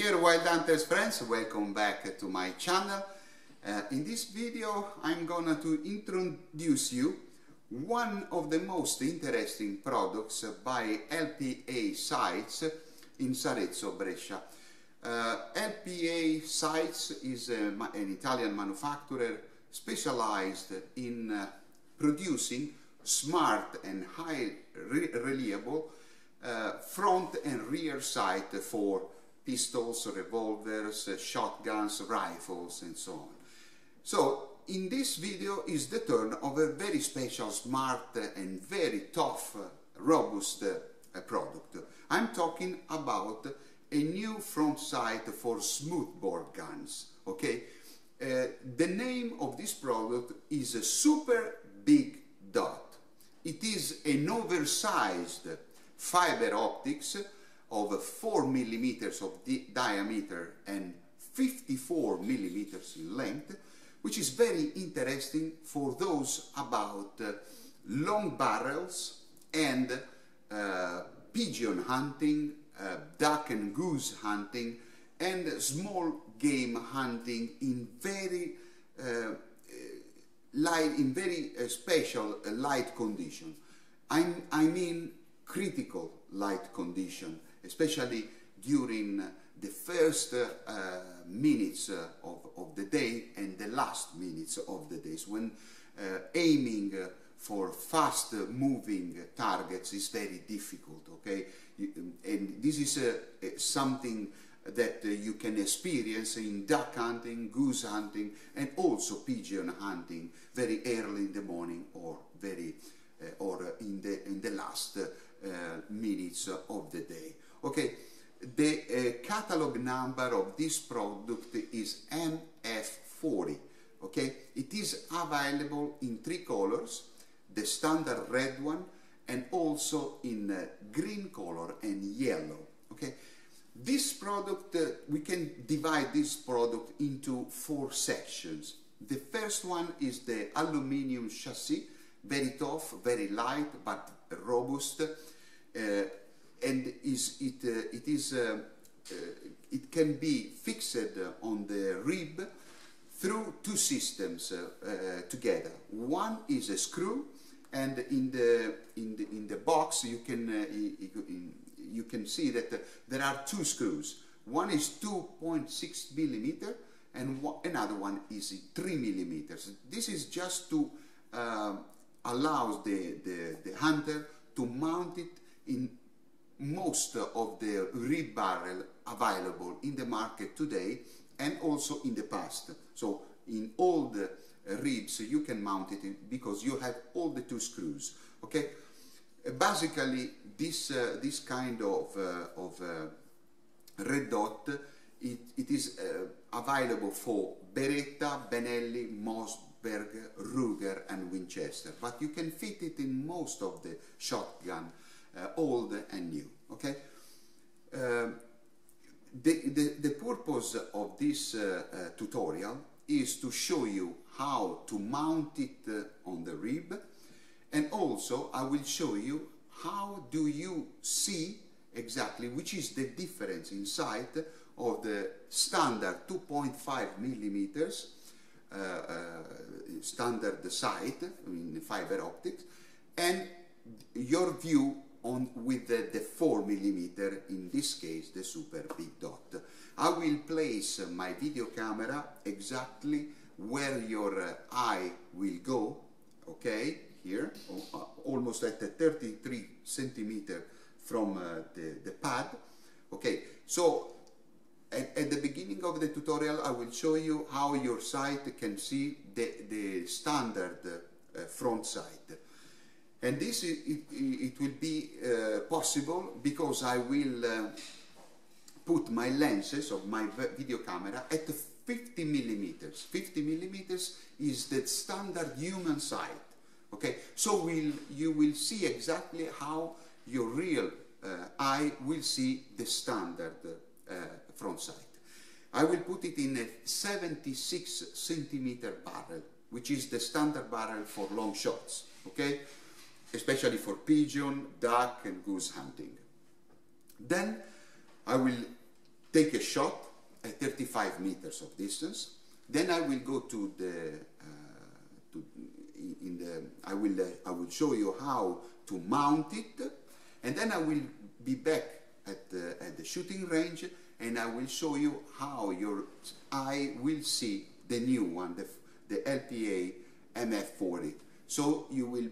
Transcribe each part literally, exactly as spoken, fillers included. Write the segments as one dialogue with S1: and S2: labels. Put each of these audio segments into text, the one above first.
S1: Dear Wild Hunters friends, welcome back to my channel. Uh, in this video I'm gonna to introduce you one of the most interesting products by L P A Sights in Sarezzo, Brescia. Uh, L P A Sights is a, an Italian manufacturer specialized in uh, producing smart and high re reliable uh, front and rear sight for pistols, revolvers, uh, shotguns, rifles and so on. So in this video is the turn of a very special, smart and very tough, uh, robust uh, product. I'm talking about a new front sight for smoothbore guns. Okay, uh, the name of this product is a Super Big Dot. It is an oversized fiber optics of four millimeters of di diameter and fifty-four millimeters in length, which is very interesting for those about uh, long barrels and uh, pigeon hunting, uh, duck and goose hunting, and small game hunting in very uh, light, in very uh, special uh, light condition. I'm, I mean critical light condition, especially during the first uh, uh, minutes uh, of, of the day and the last minutes of the days, when uh, aiming uh, for fast uh, moving targets is very difficult, okay? And this is uh, something that uh, you can experience in duck hunting, goose hunting, and also pigeon hunting very early in the morning or very uh, or in the in the last uh, minutes of the day. Okay, the uh, catalog number of this product is M F forty. Okay, it is available in three colors: the standard red one, and also in uh, green color and yellow. Okay, this product, uh, we can divide this product into four sections. The first one is the aluminum chassis, very tough, very light, but robust, uh, and is it uh, it is uh, uh, it can be fixed on the rib through two systems uh, uh, together. One is a screw, and in the in the in the box you can uh, you, you can see that uh, there are two screws. One is two point six millimeter, and one, another one is three millimeters. This is just to uh, allows the, the, the hunter to mount it in most of the rib barrel available in the market today and also in the past. So in all the ribs you can mount it because you have all the two screws. Okay, basically this uh, this kind of uh, of uh, red dot, it, it is uh, available for Beretta, Benelli, Mossberg, Ruger and Winchester, but you can fit it in most of the shotgun, uh, old and new. Okay, uh, the, the, the purpose of this uh, uh, tutorial is to show you how to mount it uh, on the rib, and also I will show you how do you see exactly which is the difference in sight of the standard two point five millimeters uh, uh, standard sight in fiber optics, and your view on with the, the four millimeter, in this case the Super Big Dot. I will place my video camera exactly where your uh, eye will go, okay, here, uh, almost at the thirty-three centimeter from uh, the, the pad. Okay, so at, at the beginning of the tutorial I will show you how your sight can see the, the standard uh, front sight. And this, it, it, it will be uh, possible because I will uh, put my lenses of my video camera at fifty millimeters. fifty millimeters is the standard human sight. Okay, so we'll, you will see exactly how your real uh, eye will see the standard uh, front sight. I will put it in a seventy-six centimeter barrel, which is the standard barrel for long shots. Okay, especially for pigeon, duck and goose hunting. Then I will take a shot at thirty-five meters of distance. Then I will go to the, uh, to, in the, I will, uh, I will show you how to mount it, and then I will be back at the, at the shooting range, and I will show you how your eye will see the new one, the, the L P A M F forty. So you will,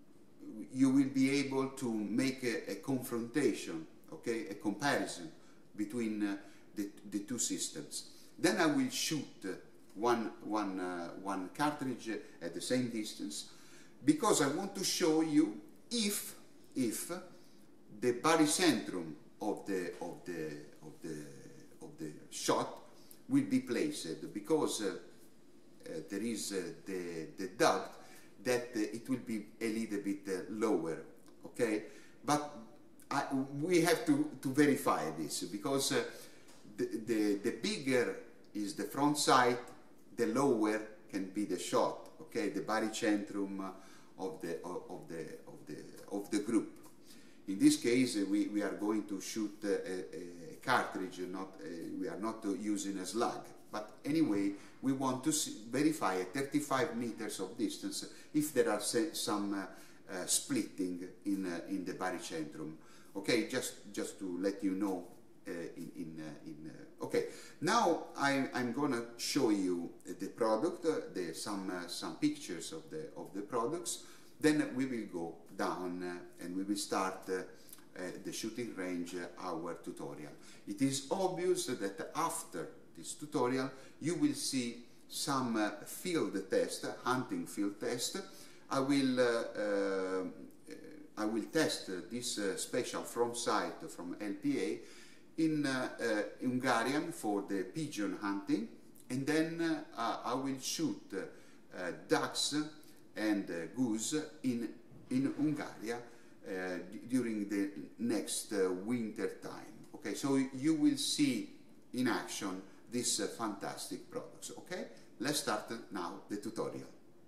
S1: you will be able to make a, a confrontation, okay, a comparison between uh, the, the two systems. Then I will shoot uh, one, one, uh, one cartridge at the same distance, because I want to show you if, if the barycentrum of the, of the, of the, of the shot will be placed, because uh, uh, there is uh, the, the doubt that uh, it will be a little bit uh, lower, okay? But I, we have to, to verify this, because uh, the, the, the bigger is the front sight, the lower can be the shot, okay? The barycentrum of the, of, of the, of the, of the group. In this case, uh, we, we are going to shoot uh, a, a cartridge, not, uh, we are not uh, using a slug. But anyway, we want to see, verify at thirty-five meters of distance if there are some uh, uh, splitting in, uh, in the barycentrum. Okay, just, just to let you know. Uh, in, in, uh, in uh, okay, now I, I'm gonna show you the product, uh, the, some, uh, some pictures of the, of the products. Then we will go down uh, and we will start uh, uh, the shooting range, uh, our tutorial. It is obvious that after this tutorial you will see some uh, field test, hunting field test. I will, uh, uh, I will test uh, this uh, special front sight from L P A in uh, uh, Hungarian for the pigeon hunting, and then uh, I will shoot uh, uh, ducks and uh, goose in, in Hungary uh, during the next uh, winter time. Okay, so you will see in action these uh, fantastic products. Okay, let's start now the tutorial.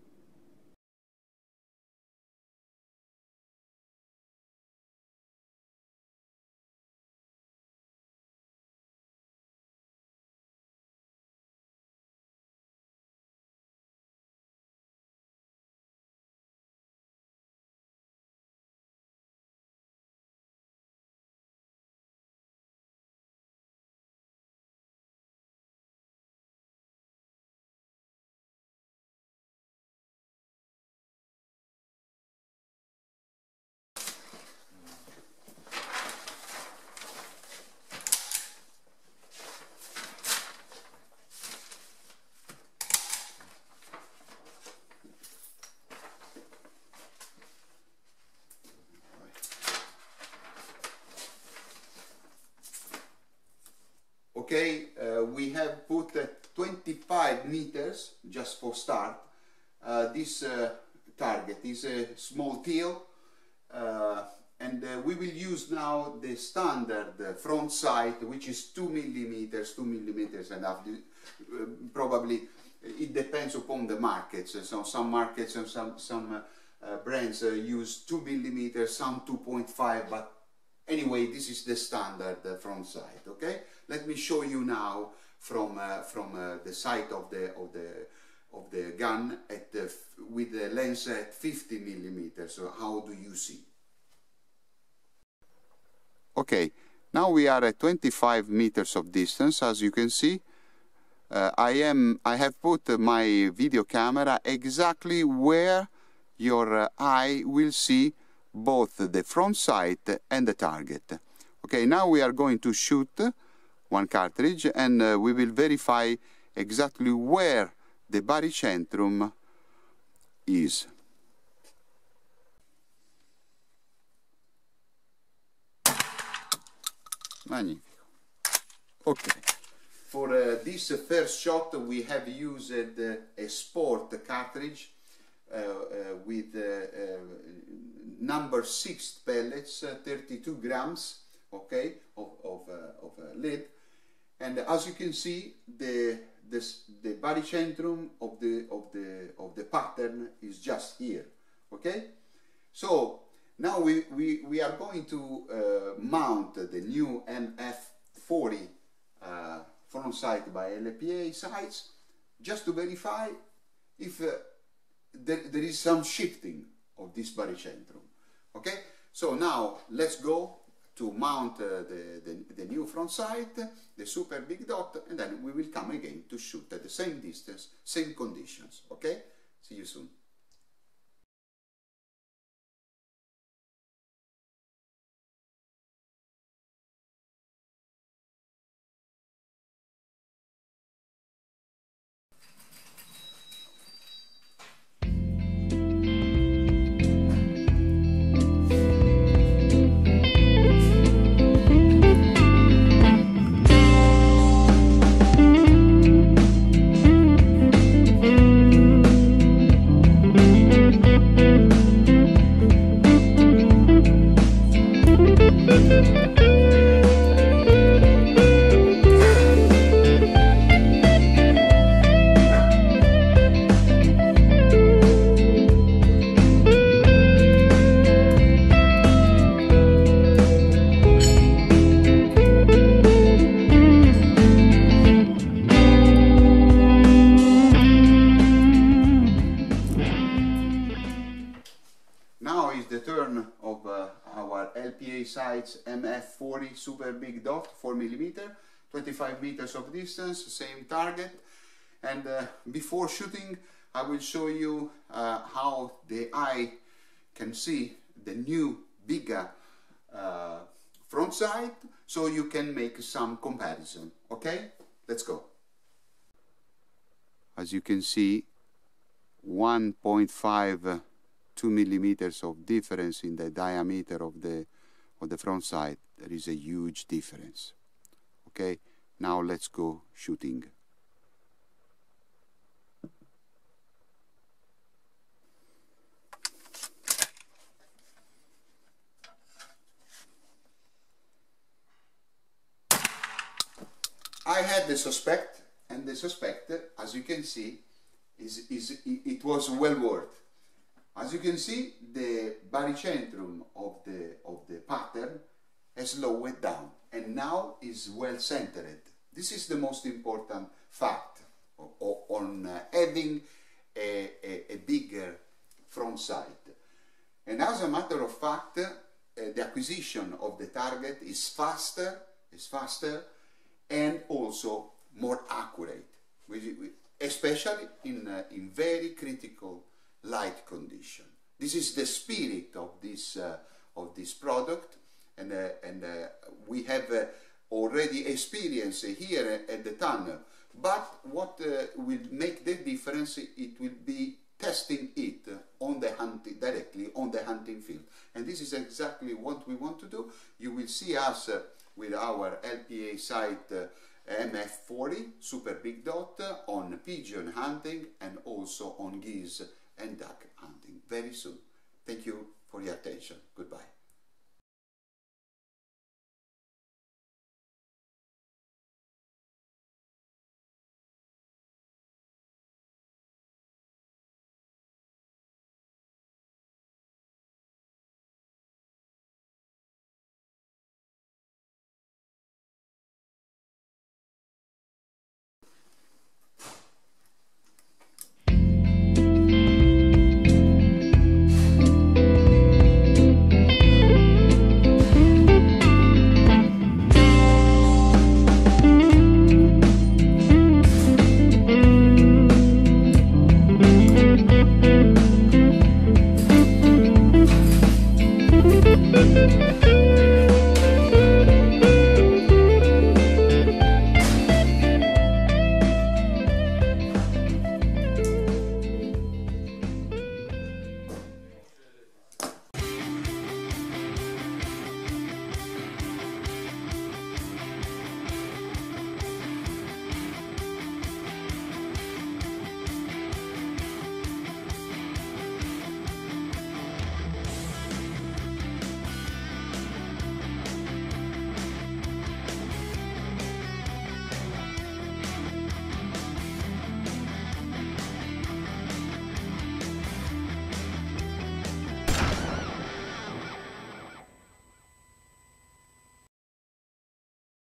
S1: Okay, uh, we have put uh, twenty-five meters just for start. Uh, this uh, target is a small teal, uh, and uh, we will use now the standard uh, front sight, which is two millimeters, two millimeters and a half. Uh, probably it depends upon the markets. So some markets and some some uh, uh, brands uh, use two millimeters, some two point five, but anyway, this is the standard uh, front sight. Okay, let me show you now from uh, from uh, the sight of the of the of the gun at the, with the lens at fifty millimeters. So how do you see? Okay, now we are at twenty-five meters of distance. As you can see, uh, I am I have put uh, my video camera exactly where your uh, eye will see both the front sight and the target. Okay, now we are going to shoot one cartridge, and uh, we will verify exactly where the barycentrum is. Magnifico. Okay, for uh, this uh, first shot we have used uh, a sport cartridge uh, uh, with uh, uh, number six pellets, uh, thirty-two grams, okay, of, of, uh, of uh, lead. And as you can see, the this, the barycentrum of the of the of the pattern is just here. Okay, so now we we, we are going to uh, mount the new M F forty uh, front sight by L P A sights, just to verify if uh, there, there is some shifting of this barycentrum. Okay, so now let's go to mount uh, the, the, the new front sight, the super big dot, and then we will come again to shoot at the same distance, same conditions. Okay, see you soon. Now is the turn of uh, our L P A sights M F forty super big dot, four millimeter, twenty-five meters of distance, same target. And uh, before shooting, I will show you uh, how the eye can see the new bigger uh, front sight, so you can make some comparison. Okay, let's go. As you can see, one point five uh, two millimeters of difference in the diameter of the of the front sight. There is a huge difference. Okay, now let's go shooting. I had the suspect, and the suspect, as you can see, is, is it was well worth. As you can see, the barycentrum of the, of the pattern has lowered down and now is well centered. This is the most important fact on uh, having a, a, a bigger front sight. And as a matter of fact, uh, the acquisition of the target is faster, is faster and also more accurate, especially in, uh, in very critical light condition. This is the spirit of this uh, of this product, and uh, and uh, we have uh, already experienced here at the tunnel. But what uh, will make the difference? It will be testing it on the hunting directly on the hunting field, and this is exactly what we want to do. You will see us uh, with our L P A sight uh, M F forty super big dot uh, on pigeon hunting and also on geese and duck hunting very soon. Thank you for your attention. Goodbye.